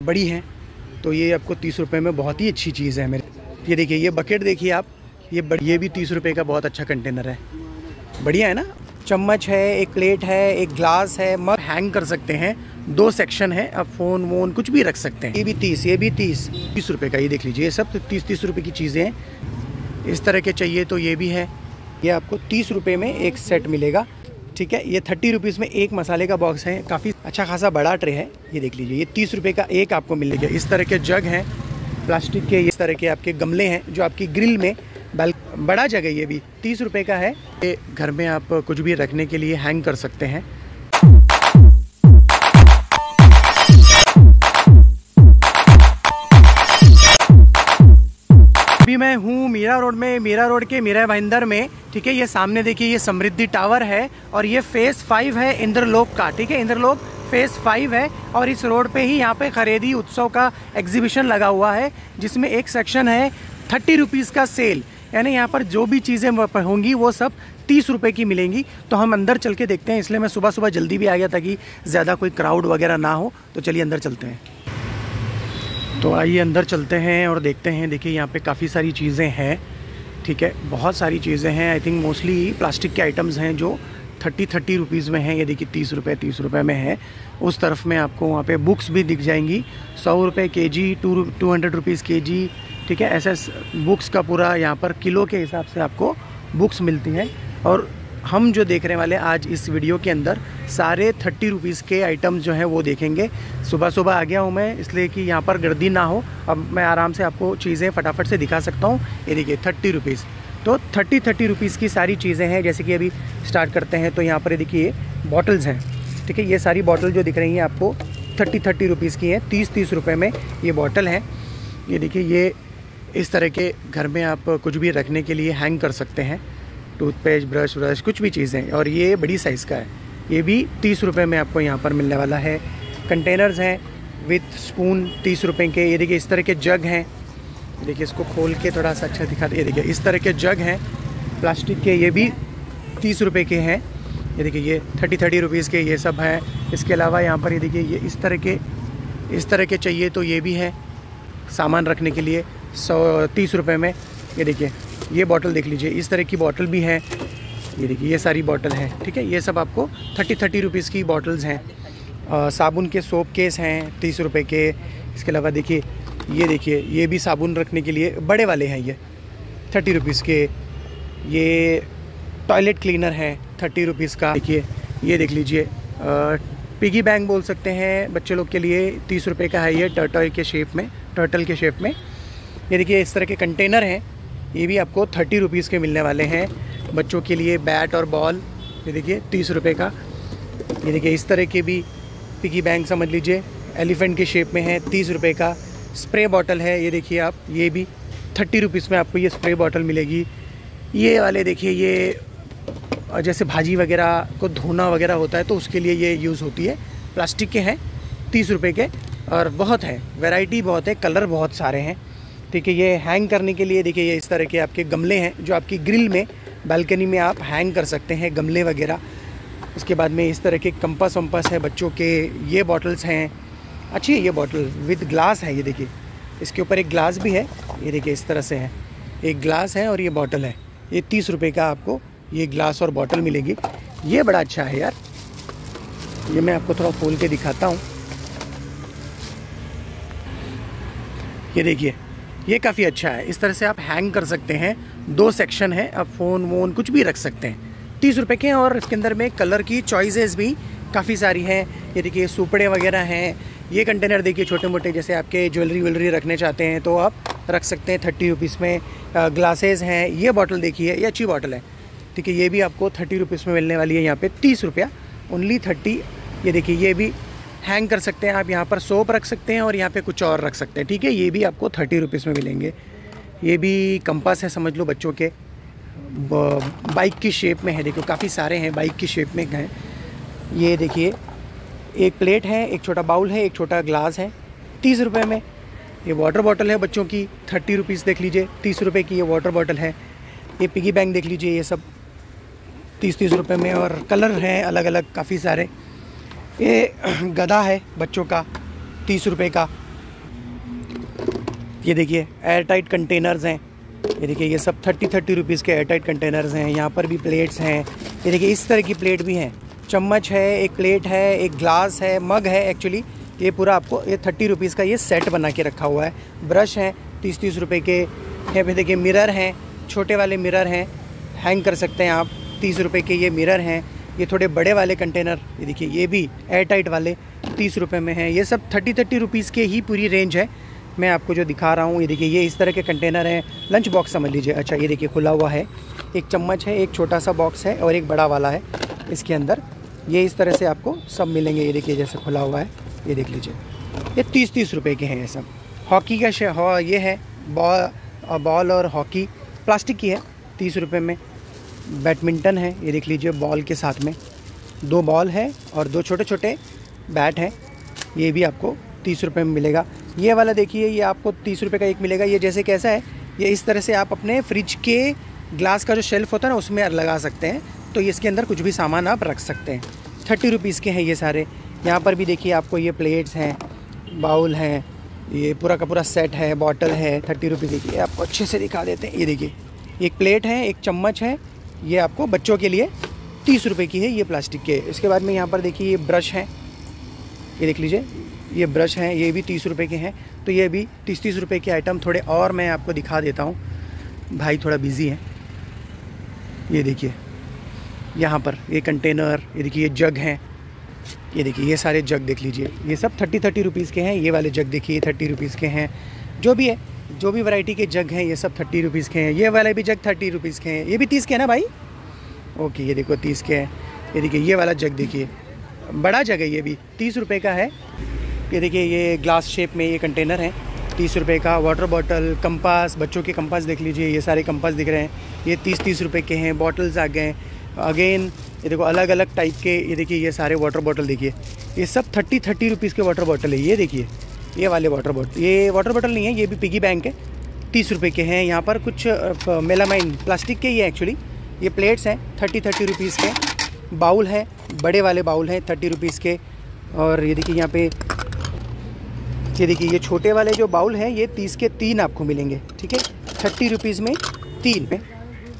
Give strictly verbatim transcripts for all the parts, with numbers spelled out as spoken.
बड़ी हैं, तो ये आपको तीस रुपये में बहुत ही अच्छी चीज़ है मेरे। ये देखिए, ये बकेट देखिए आप, ये ये भी तीस रुपये का बहुत अच्छा कंटेनर है, बढ़िया है ना। चम्मच है, एक प्लेट है, एक ग्लास है, मग हैंग कर सकते हैं, दो सेक्शन है, आप फ़ोन वोन कुछ भी रख सकते हैं। ये भी तीस, ये भी तीस, तीस रुपये का, ये देख लीजिए, ये सब तीस तीस रुपये की चीज़ें हैं। इस तरह के चाहिए तो ये भी है, ये आपको तीस रुपये में एक सेट मिलेगा, ठीक है। ये थर्टी रुपीज़ में एक मसाले का बॉक्स है, काफ़ी अच्छा खासा बड़ा ट्रे है, ये देख लीजिए, ये तीस रुपये का एक आपको मिलेगा। इस तरह के जग हैं प्लास्टिक के, इस तरह के आपके गमले हैं जो आपकी ग्रिल में बल बड़ा जगह, ये भी तीस रुपये का है। ये घर में आप कुछ भी रखने के लिए हैंग कर सकते हैं। अभी मैं हूँ मीरा रोड में, मीरा रोड के मीरा भाईंदर में, ठीक है। ये सामने देखिए, ये समृद्धि टावर है और ये फेस फाइव है इंद्रलोक का, ठीक है। इंद्रलोक फेस फाइव है और इस रोड पे ही यहाँ पे खरीदी उत्सव का एग्जीबिशन लगा हुआ है, जिसमें एक सेक्शन है थर्टी रुपीज़ का सेल, यानी यहाँ पर जो भी चीज़ें होंगी वो सब तीस रुपए की मिलेंगी। तो हम अंदर चल के देखते हैं, इसलिए मैं सुबह सुबह जल्दी भी आ गया ताकि ज़्यादा कोई क्राउड वगैरह ना हो। तो चलिए अंदर चलते हैं। तो आइए अंदर चलते हैं और देखते हैं। देखिए, यहाँ पे काफ़ी सारी चीज़ें हैं, ठीक है, बहुत सारी चीज़ें हैं। आई थिंक मोस्टली प्लास्टिक के आइटम्स हैं जो थर्टी थर्टी रुपीज़ में हैं। ये देखिए, तीस रुपये तीस रुपये में है। उस तरफ में आपको वहाँ पे बुक्स भी दिख जाएंगी, सौ रुपये के जी, टू टू हंड्रेड रुपीज़ के जी, ठीक है। ऐसे बुक्स का पूरा यहाँ पर किलो के हिसाब से आपको बुक्स मिलती हैं। और हम जो देखने वाले आज इस वीडियो के अंदर सारे थर्टी रुपीज़ के आइटम्स जो हैं वो देखेंगे। सुबह सुबह आ गया हूँ मैं, इसलिए कि यहाँ पर गर्दी ना हो, अब मैं आराम से आपको चीज़ें फटाफट से दिखा सकता हूँ। ये देखिए, थर्टी रुपीज़, तो थर्टी थर्टी रुपीज़ की सारी चीज़ें हैं। जैसे कि अभी स्टार्ट करते हैं, तो यहाँ पर देखिए बॉटल्स हैं, ठीक है। ये सारी बॉटल जो दिख रही हैं आपको थर्टी थर्टी रुपीज़ की हैं, तीस तीस रुपये में ये बॉटल है। ये देखिए, ये इस तरह के घर में आप कुछ भी रखने के लिए हैंग कर सकते हैं, टूथपेस्ट, ब्रश ब्रश कुछ भी चीज़ें। और ये बड़ी साइज़ का है, ये भी तीस रुपये में आपको यहाँ पर मिलने वाला है। कंटेनर्स हैं विथ स्पून तीस रुपये के। ये देखिए, इस तरह के जग हैं, देखिए इसको खोल के थोड़ा सा अच्छा दिखा दे। ये देखिए, इस तरह के जग हैं प्लास्टिक के, ये भी तीस रुपये के हैं। ये देखिए, ये थर्टी थर्टी रुपीज़ के ये सब हैं। इसके अलावा यहाँ पर ये देखिए, ये इस तरह के इस तरह के चाहिए तो ये भी है, सामान रखने के लिए सौ तीस रुपये में। ये देखिए, ये बॉटल देख लीजिए, इस तरह की बॉटल भी है। ये देखिए, ये सारी बॉटल है, ठीक है। ये सब आपको थर्टी थर्टी रुपीज़ की बॉटल्स हैं। साबुन के सोप केस हैं तीस रुपये के। इसके अलावा देखिए, ये देखिए, ये भी साबुन रखने के लिए बड़े वाले हैं, ये थर्टी रुपीज़ के। ये टॉयलेट क्लीनर है थर्टी रुपीज़ का। देखिए, ये देख लीजिए, पिगी बैंक बोल सकते हैं बच्चे लोग के लिए, तीस रुपये का है ये, टर्टल के शेप में, टर्टल के शेप में। ये देखिए, इस तरह के कंटेनर हैं, ये भी आपको थर्टी रुपीज़ के मिलने वाले हैं। बच्चों के लिए बैट और बॉल, ये देखिए तीस रुपये का। ये देखिए, इस तरह के भी पिगी बैंक समझ लीजिए, एलिफेंट के शेप में है, तीस रुपये का। स्प्रे बॉटल है, ये देखिए आप, ये भी थर्टी रुपीज़ में आपको ये स्प्रे बॉटल मिलेगी। ये वाले देखिए, ये जैसे भाजी वगैरह को धोना वगैरह होता है तो उसके लिए ये यूज़ होती है, प्लास्टिक के हैं, तीस रुपये के। और बहुत है, वैरायटी बहुत है, कलर बहुत सारे हैं, ठीक है। ये हैंग करने के लिए देखिए, ये इस तरह के आपके गमले हैं जो आपकी ग्रिल में, बालकनी में आप हैंग कर सकते हैं, गमले वगैरह। उसके बाद में इस तरह के कंपास वम्पास है बच्चों के। ये बॉटल्स हैं, अच्छी है ये बॉटल, विद ग्लास है। ये देखिए, इसके ऊपर एक ग्लास भी है, ये देखिए इस तरह से है, एक ग्लास है और ये बॉटल है। ये तीस रुपये का आपको ये ग्लास और बॉटल मिलेगी। ये बड़ा अच्छा है यार, ये मैं आपको थोड़ा खोल के दिखाता हूँ। ये देखिए, ये काफ़ी अच्छा है, इस तरह से आप हैंग कर सकते हैं, दो सेक्शन है, आप फ़ोन वोन कुछ भी रख सकते हैं, तीस रुपये के हैं। और इसके अंदर में कलर की चॉइसेस भी काफ़ी सारी हैं। ये देखिए, सुपड़े वगैरह हैं। ये कंटेनर देखिए, छोटे मोटे, जैसे आपके ज्वेलरी व्वेलरी रखने चाहते हैं तो आप रख सकते हैं थर्टी रुपीज़ में। ग्लासेस हैं। ये बॉटल देखिए, ये अच्छी बॉटल है, ठीक है। ये भी आपको थर्टी रुपीज़ में मिलने वाली है, यहाँ पे तीस रुपया ओनली थर्टी। ये देखिए, ये भी हैंग कर सकते हैं आप, यहाँ पर सोप रख सकते हैं और यहाँ पे कुछ और रख सकते हैं, ठीक है। ये भी आपको थर्टी रुपीज़ में मिलेंगे। ये भी कंपास है, समझ लो बच्चों के, बाइक की शेप में है, देखो काफ़ी सारे हैं बाइक की शेप में हैं। ये देखिए, एक प्लेट है, एक छोटा बाउल है, एक छोटा ग्लास है, तीस रुपये में। ये वाटर बॉटल है बच्चों की, थर्टी रुपीज़ देख लीजिए, तीस रुपये की ये वाटर बॉटल है। ये पिगी बैंक देख लीजिए, ये सब तीस तीस रुपये में। और कलर हैं अलग अलग काफ़ी सारे। ये गधा है बच्चों का, तीस रुपये का। ये देखिए एयर टाइट कंटेनर्स हैं, ये देखिए ये सब थर्टी थर्टी रुपीज़ के एयर टाइट कंटेनर्स हैं। यहाँ पर भी प्लेट्स हैं, ये देखिए इस तरह की प्लेट भी हैं। चम्मच है, एक प्लेट है, एक ग्लास है, मग है। एक्चुअली ये पूरा आपको ये थर्टी रुपीज़ का ये सेट बना के रखा हुआ है। ब्रश हैं तीस तीस रुपये के। यहाँ पे देखिए मिरर हैं, छोटे वाले मिरर हैं, हैंग कर सकते हैं आप, तीस रुपये के ये मिरर हैं। ये थोड़े बड़े वाले कंटेनर, ये देखिए ये भी एयर टाइट वाले तीस रुपये में हैं। ये सब थर्टी थर्टी रुपीज़ के ही पूरी रेंज है। मैं आपको जो दिखा रहा हूँ ये देखिए ये इस तरह के कंटेनर हैं, लंच बॉक्स समझ लीजिए। अच्छा ये देखिए खुला हुआ है, एक चम्मच है, एक छोटा सा बॉक्स है और एक बड़ा वाला है इसके अंदर। ये इस तरह से आपको सब मिलेंगे। ये देखिए जैसे खुला हुआ है, ये देख लीजिए, ये तीस तीस रुपये के हैं ये सब। हॉकी का शे हो ये है बॉल बॉल और हॉकी प्लास्टिक की है, तीस रुपये में। बैडमिंटन है, ये देख लीजिए बॉल के साथ में दो बॉल है और दो छोटे छोटे बैट हैं, ये भी आपको तीस रुपये में मिलेगा। ये वाला देखिए ये आपको तीस रुपये का एक मिलेगा। ये जैसे कैसा है, ये इस तरह से आप अपने फ्रिज के ग्लास का जो शेल्फ़ होता है ना उसमें लगा सकते हैं, तो इसके अंदर कुछ भी सामान आप रख सकते हैं। थर्टी रुपीज़ के हैं ये सारे। यहाँ पर भी देखिए आपको ये प्लेट्स हैं, बाउल हैं, ये पूरा का पूरा सेट है, बॉटल है, थर्टी रुपीज़ की। ये आपको अच्छे से दिखा देते हैं। ये देखिए एक प्लेट है, एक चम्मच है, ये आपको बच्चों के लिए तीस रुपये की है, ये प्लास्टिक के। इसके बाद में यहाँ पर देखिए ये ब्रश हैं, ये देख लीजिए ये ब्रश हैं, ये भी तीस रुपये के हैं। तो ये भी तीस तीस रुपये के आइटम थोड़े और मैं आपको दिखा देता हूँ, भाई थोड़ा बिजी है। ये देखिए यहाँ पर ये कंटेनर, ये देखिए ये जग हैं, ये देखिए ये सारे जग देख लीजिए, ये सब थर्टी थर्टी रुपीज़ के हैं। ये वाले जग देखिए थर्टी रुपीज़ के हैं। जो भी है, जो भी वैरायटी के जग हैं ये सब थर्टी रुपीज़ के हैं। ये वाले भी जग थर्टी रुपीज़ के हैं। ये भी तीस के हैं ना भाई? ओके ये देखो तीस के हैं। ये देखिए ये वाला जग देखिए, बड़ा जग है, ये भी तीस रुपये का है। ये देखिए ये ग्लास शेप में ये कंटेनर है, तीस रुपये का। वाटर बॉटल, कंपास, बच्चों के कंपास देख लीजिए, ये सारे कंपास दिख रहे हैं, ये तीस तीस रुपये के हैं। बॉटल्स आ गए अगेन, ये देखो अलग अलग टाइप के। ये देखिए ये सारे वाटर बॉटल देखिए, ये सब थर्टी थर्टी रुपीज़ के वाटर बॉटल है। ये देखिए ये वाले वाटर बॉटल, ये वाटर बॉटल नहीं है, ये भी पिगी बैंक है, तीस रुपये के हैं। यहाँ पर कुछ मेलामाइन प्लास्टिक के ही है एक्चुअली। ये प्लेट्स हैं थर्टी थर्टी रुपीज़ के। बाउल है, बड़े वाले बाउल हैं थर्टी रुपीज़ के। और ये देखिए यहाँ पे, ये देखिए ये छोटे वाले जो बाउल हैं ये तीस के तीन आपको मिलेंगे, ठीक है, थर्टी रुपीज़ में तीन में।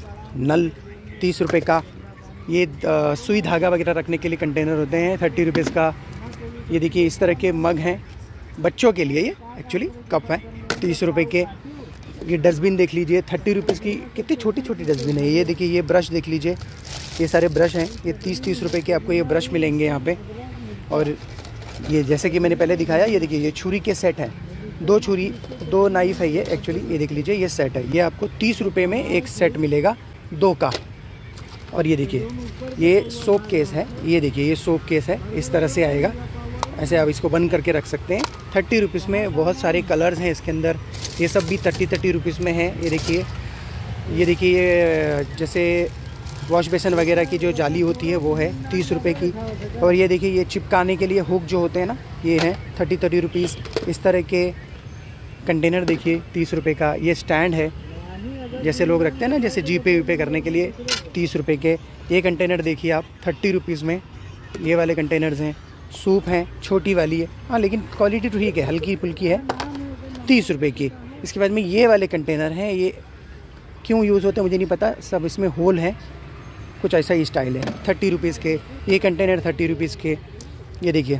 नल तीस रुपये का। ये आ, सुई धागा वगैरह रखने के लिए कंटेनर होते हैं, थर्टी रुपीज़ का। ये देखिए इस तरह के मग हैं बच्चों के लिए, ये एक्चुअली कप हैं, तीस रुपये के। ये डस्टबिन देख लीजिए, थर्टी रुपीज़ की, कितनी छोटी छोटी डस्टबिन है। ये देखिए ये ब्रश देख लीजिए, ये सारे ब्रश हैं, ये तीस तीस रुपये के आपको ये ब्रश मिलेंगे यहाँ पे। और ये जैसे कि मैंने पहले दिखाया, ये देखिए ये छुरी के सेट हैं, दो छुरी दो नाइफ़ है ये एक्चुअली। ये देख लीजिए ये सेट है, ये आपको तीस रुपये में एक सेट मिलेगा दो का। और ये देखिए ये सोप केस है, ये देखिए ये सोप केस है, इस तरह से आएगा, ऐसे आप इसको बंद करके रख सकते हैं। थर्टी रुपीज़ में बहुत सारे कलर्स हैं इसके अंदर, ये सब भी थर्टी थर्टी रुपीज़ में है। ये देखिए ये देखिए ये जैसे वॉश बेसन वगैरह की जो जाली होती है वो है तीस रुपये की। और ये देखिए ये चिपकाने के लिए हुक जो होते हैं ना, ये है थर्टी थर्टी रुपीज़। इस तरह के कंटेनर देखिए तीस रुपये का। ये स्टैंड है, जैसे लोग रखते हैं ना, जैसे जी पे वी पे करने के लिए, तीस रुपये के। ये कंटेनर देखिए आप थर्टी रुपीज़ में, ये वाले कंटेनर्स हैं। सूप हैं, छोटी वाली है, हाँ लेकिन क्वालिटी ठीक है, हल्की फुल्की है, तीस रुपये की। इसके बाद में ये वाले कंटेनर हैं, ये क्यों यूज़ होते हैं मुझे नहीं पता, सब इसमें होल है, कुछ ऐसा ही स्टाइल है, थर्टी रुपीज़ के। ये कंटेनर थर्टी रुपीज़ के। ये देखिए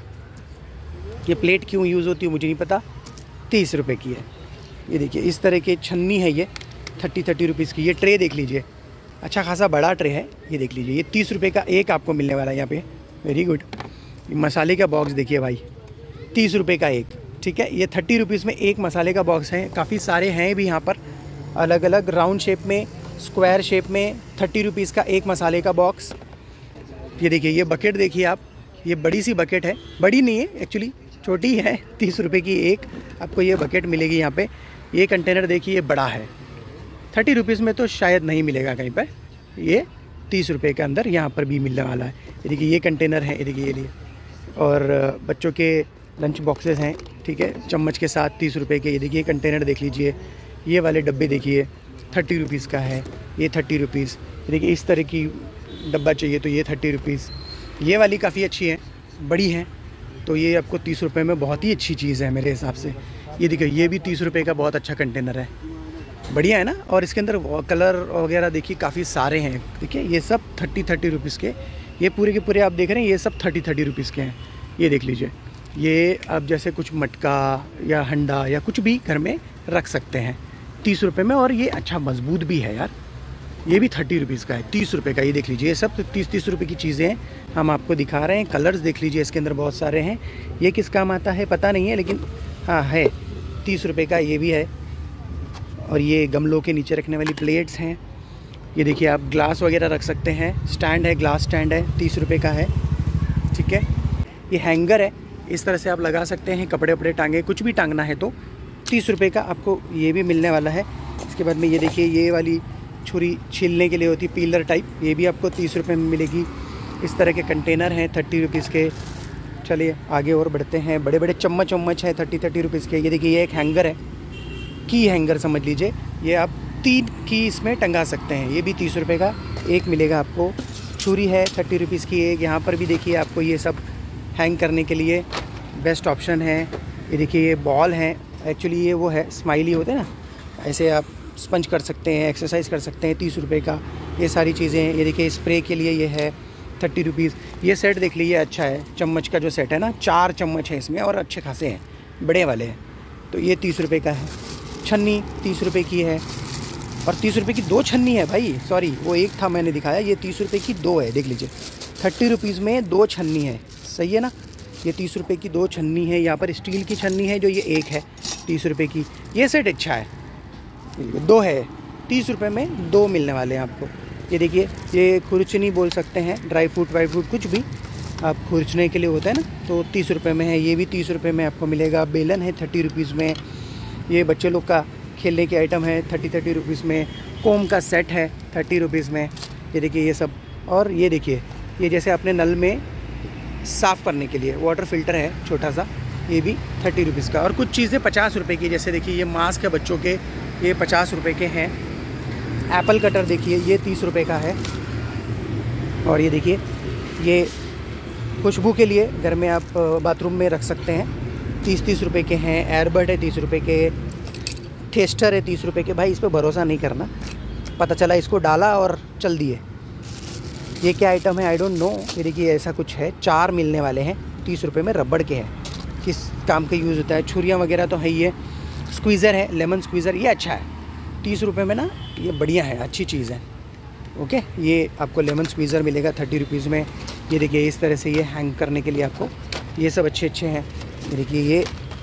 ये प्लेट क्यों यूज़ होती है मुझे नहीं पता, तीस रुपये की है। ये देखिए इस तरह के छन्नी है, ये थर्टी थर्टी रुपीज़ की। ये ट्रे देख लीजिए, अच्छा खासा बड़ा ट्रे है, ये देख लीजिए, ये तीस रुपये का एक आपको मिलने वाला है यहाँ पे, वेरी गुड। मसाले का बॉक्स देखिए भाई, तीस रुपये का एक, ठीक है। ये थर्टी रुपीज़ में एक मसाले का बॉक्स है, काफ़ी सारे हैं भी यहाँ पर, अलग अलग राउंड शेप में, स्क्वायर शेप में, थर्टी रुपीज़ का एक मसाले का बॉक्स। ये देखिए ये बकेट देखिए आप, ये बड़ी सी बकेट है, बड़ी नहीं है एक्चुअली, छोटी है, तीस रुपये की एक आपको ये बकेट मिलेगी यहाँ पे। ये कंटेनर देखिए ये बड़ा है, थर्टी रुपीज़ में तो शायद नहीं मिलेगा कहीं पर, ये तीस रुपये के अंदर यहाँ पर भी मिलने वाला है। ये देखिए ये कंटेनर है, ये देखिए ये लिए, और बच्चों के लंच बॉक्सेस हैं, ठीक है, चम्मच के साथ तीस रुपये के। ये देखिए कंटेनर देख लीजिए, ये वाले डब्बे देखिए थर्टी रुपीज़ का है, ये थर्टी रुपीज़। देखिए इस तरह की डब्बा चाहिए तो ये थर्टी रुपीज़। ये वाली काफ़ी अच्छी है, बड़ी है, तो ये आपको तीस रुपये में बहुत ही अच्छी चीज़ है मेरे हिसाब से। ये देखिए ये भी तीस रुपये का बहुत अच्छा कंटेनर है, बढ़िया है ना। और इसके अंदर कलर वगैरह देखिए काफ़ी सारे हैं, देखिए ये सब थर्टी थर्टी रुपीज़ के, ये पूरे के पूरे आप देख रहे हैं ये सब थर्टी थर्टी रुपीज़ के हैं। ये देख लीजिए, ये आप जैसे कुछ मटका या हंडा या कुछ भी घर में रख सकते हैं तीस रुपये में। और ये अच्छा मजबूत भी है यार, ये भी थर्टी रुपीज़ का है, तीस रुपये का। ये देख लीजिए, ये सब तो तीस तीस रुपये की चीज़ें हैं, हम आपको दिखा रहे हैं। कलर्स देख लीजिए, इसके अंदर बहुत सारे हैं। ये किस काम आता है पता नहीं है, लेकिन हाँ है, तीस रुपये का ये भी है। और ये गमलों के नीचे रखने वाली प्लेट्स हैं। ये देखिए आप ग्लास वगैरह रख सकते हैं, स्टैंड है, ग्लास स्टैंड है, तीस रुपये का है, ठीक है। ये हैंगर है, इस तरह से आप लगा सकते हैं, कपड़े वपड़े टांगे, कुछ भी टांगना है तो तीस रुपये का आपको ये भी मिलने वाला है। इसके बाद में ये देखिए, ये वाली छुरी छीलने के लिए होती है, पीलर टाइप, ये भी आपको तीस रुपये में मिलेगी। इस तरह के कंटेनर हैं थर्टी रुपीज़ के। चलिए आगे और बढ़ते हैं। बड़े बड़े चम्मच वम्मच है थर्टी थर्टी रुपीज़ के। ये देखिए ये एक हैंगर है, की हैंगर समझ लीजिए, ये आप तीन की इसमें टंगा सकते हैं, ये भी तीस रुपये का एक मिलेगा आपको। छुरी है थर्टी रुपीज़ की एक। यहाँ पर भी देखिए आपको ये सब हैंग करने के लिए बेस्ट ऑप्शन है। ये देखिए ये बॉल है, एक्चुअली ये वो है स्माइली होते हैं ना, ऐसे आप स्पंज कर सकते हैं, एक्सरसाइज कर सकते हैं, तीस रुपये का ये सारी चीज़ें हैं। ये देखिए स्प्रे के लिए ये है थर्टी रुपीज़। ये सेट देख लीजिए अच्छा है, चम्मच का जो सेट है ना, चार चम्मच है इसमें और अच्छे खासे हैं, बड़े वाले हैं, तो ये तीस रुपये का है। छन्नी तीस रुपये की है, और तीस रुपये की दो छन्नी है भाई, सॉरी वो एक था मैंने दिखाया, ये तीस रुपये की दो है, देख लीजिए थर्टी रुपीज़ में दो छन्नी है, सही है ना। ये तीस रुपये की दो छन्नी है। यहाँ पर स्टील की छन्नी है जो ये एक है तीस रुपये की। ये सेट अच्छा है, दो है तीस रुपये में, दो मिलने वाले हैं आपको। ये देखिए ये खुरचनी बोल सकते हैं, ड्राई फ्रूट वाई फ्रूट कुछ भी आप खुरचने के लिए होता है ना, तो तीस रुपये में है। ये भी तीस रुपये में आपको मिलेगा। बेलन है थर्टी रुपीज़ में। ये बच्चे लोग का खेलने के आइटम है थर्टी थर्टी रुपीज़ में। कोम का सेट है थर्टी रुपीज़ में। ये देखिए ये सब। और ये देखिए ये जैसे अपने नल में साफ़ करने के लिए वाटर फिल्टर है छोटा सा, ये भी थर्टी रुपीज़ का। और कुछ चीज़ें पचास रुपये की, जैसे देखिए ये मास्क है बच्चों के, ये पचास रुपये के हैं। एप्पल कटर देखिए ये तीस रुपये का है। और ये देखिए ये खुशबू के लिए घर में आप बाथरूम में रख सकते हैं, तीस तीस रुपये के हैं। एयरबड है तीस रुपये के। टेस्टर है तीस रुपये के। भाई इस पर भरोसा नहीं करना, पता चला इसको डाला और चल दिए। ये क्या आइटम है आई डोंट नो। ये देखिए ऐसा कुछ है, चार मिलने वाले हैं तीस रुपये में, रबड़ के हैं, किस काम का यूज़ होता है। छुरियाँ वगैरह तो है ही है। स्क्वीज़र है, लेमन स्क्वीज़र, ये अच्छा है तीस रुपये में ना, ये बढ़िया है, अच्छी चीज़ है। ओके, ये आपको लेमन स्क्वीज़र मिलेगा थर्टी रुपीज़ में। ये देखिए इस तरह से ये हैंग करने के लिए आपको ये सब अच्छे अच्छे हैं। ये देखिए ये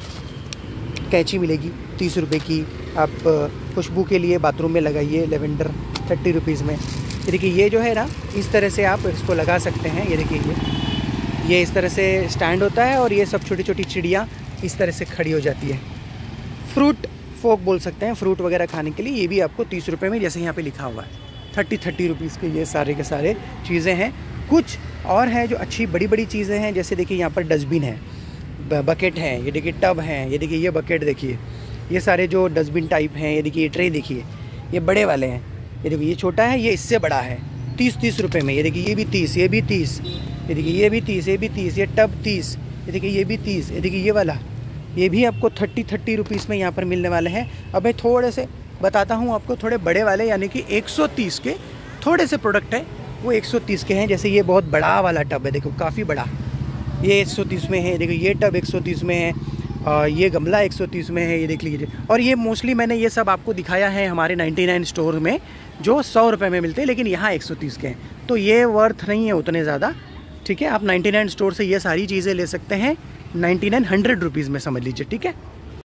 कैंची मिलेगी तीस रुपये की, आप खुशबू के लिए बाथरूम में लगाइए, लेवेंडर थर्टी रुपीज़ में। ये देखिए ये जो है ना, इस तरह से आप इसको लगा सकते हैं। ये देखिए ये ये इस तरह से स्टैंड होता है और ये सब छोटी छोटी चिड़ियाँ इस तरह से खड़ी हो जाती है। फ्रूट फोक बोल सकते हैं, फ्रूट वगैरह खाने के लिए। ये भी आपको तीस रुपये में, जैसे यहाँ पे लिखा हुआ है, थर्टी थर्टी रुपीज़ के ये सारे के सारे चीज़ें हैं। कुछ और हैं जो अच्छी बड़ी बड़ी चीज़ें हैं, जैसे देखिए यहाँ पर डस्टबिन है, बकेट है, ये देखिए टब हैं, ये देखिए ये बकेट देखिए, ये सारे जो डस्टबिन टाइप हैं। ये देखिए ये ट्रे देखिए, ये बड़े वाले हैं। ये देखिए ये छोटा है, ये इससे बड़ा है, तीस तीस रुपये में। ये देखिए ये भी तीस, ये भी तीस, ये देखिए ये भी तीस, ये भी तीस, ये टब तीस, ये देखिए ये भी तीस, ये देखिए ये वाला, ये भी आपको थर्टी थर्टी रुपीज़ में यहाँ पर मिलने वाले हैं। अब मैं थोड़े से बताता हूँ आपको, थोड़े बड़े वाले यानी कि एक सौ तीस के थोड़े से प्रोडक्ट हैं, वो एक सौ तीस के हैं। जैसे ये बहुत बड़ा वाला टब है, देखो काफ़ी बड़ा, ये एक सौ तीस में है। देखो ये टब एक सौ तीस में है, और ये गमला एक सौ तीस में है, ये देख लीजिए। और ये मोस्टली मैंने ये सब आपको दिखाया है हमारे निन्यानवे स्टोर में जो सौ रुपये में मिलते हैं, लेकिन यहाँ एक सौ तीस के हैं, तो ये वर्थ नहीं है उतने ज़्यादा। ठीक है, आप निन्यानवे स्टोर से ये सारी चीज़ें ले सकते हैं, निन्यानवे हंड्रेड रुपीज़ में समझ लीजिए। ठीक है।